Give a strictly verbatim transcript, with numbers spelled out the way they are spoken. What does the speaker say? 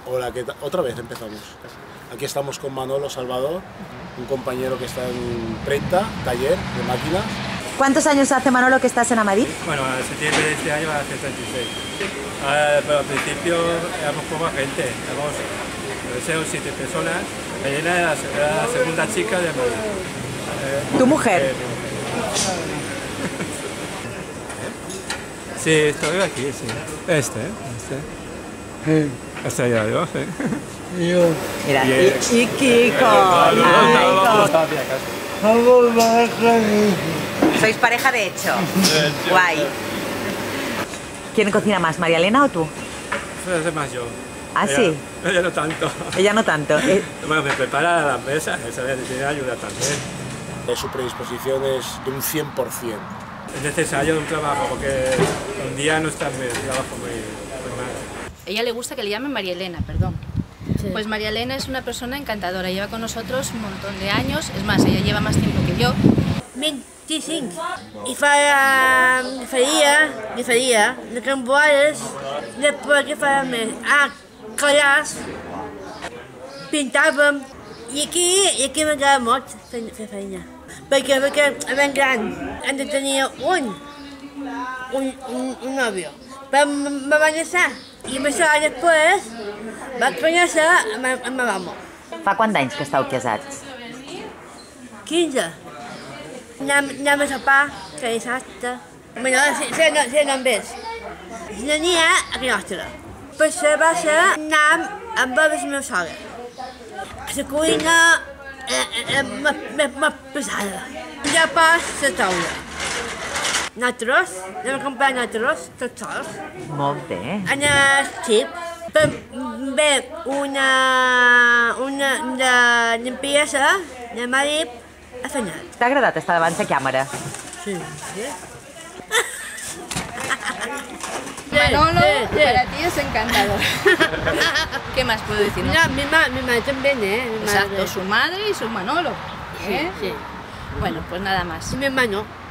Hola, ¿qué tal? Otra vez empezamos. Aquí estamos con Manolo Salvador, un compañero que está en Prenta, taller de máquinas. ¿Cuántos años hace, Manolo, que estás en Amadí? Bueno, en septiembre de este año va a hacer treinta y seis. Ah, pero al principio éramos poca gente, éramos seis o siete personas. Elena era la, la segunda chica de Amadí. Eh, ¿Tu mujer? Eh, sí, estoy aquí, sí. Este, este. Este ya yo, sí. Mira, y, Bien. y Kiko, No, y no, no, Kiko. no. ¿Sois pareja de hecho? Guay. ¿Quién cocina más, María Elena o tú? Eso es más yo. ¿Ah, Ella- sí? Ella no tanto. Ella no tanto. Eh, Bueno, me prepara las mesas, esa me tiene ayuda también. De su predisposición es de un cien por cien. Es necesario un trabajo porque un día no está el trabajo muy, muy mal. Ella le gusta que le llamen María Elena, perdón. Sí. Pues María Elena es una persona encantadora, lleva con nosotros un montón de años, es más, ella lleva más tiempo que yo. veinticinc. I fa... faria, li faria, de camboires, després que fèiem més? Ah, collars, pintàvem, i aquí, i aquí m'agrada molt fer, fer feina. Perquè, perquè ben gran, hem de tenir un, un, un, un nòvio. Però me va llançar, i amb això després vaig conèixer amb, amb ma mama. Fa quants anys que estàu casats? quinze. Anem, anem a sopar, que dissabte. Bueno, si, si, no, si no en ves. Si no n'hi ha, a casa nostra. Per això va ser anar amb la meva sogra. La cuina eh, eh, més pesada. Ja pas la taula. Nosaltres, anem a comprar nosaltres, tots sols. Molt bé. En el xip, ve una, una de limpiesa de marit a fenar. T'ha agradat estar davant la càmera? Sí. Manolo, sí, sí. para ti es encantador. ¿Qué más puedo decir? No? No, mi madre, mi madre también, ¿eh? Mi Exacto, madre. su madre y su Manolo. ¿eh? Sí, sí. Bueno, pues nada más. Y mi hermano.